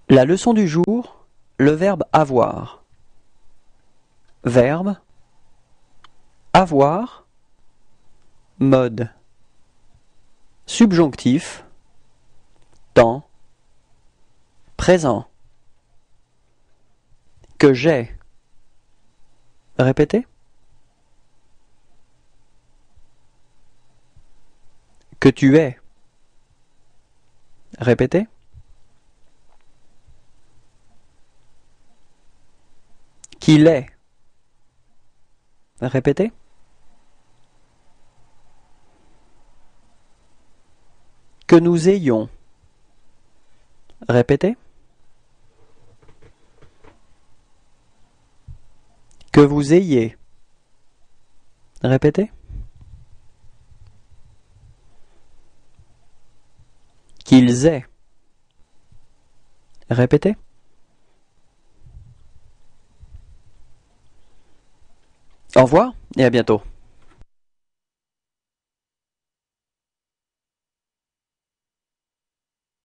La leçon du jour, le verbe avoir. Verbe, avoir, mode. Subjonctif, temps, présent. Que j'ai. Répétez. Que tu es. Répétez. Qu'il est. Répétez. Que nous ayons. Répétez. Que vous ayez. Répétez. Qu'ils aient. Répétez. Au revoir et à bientôt.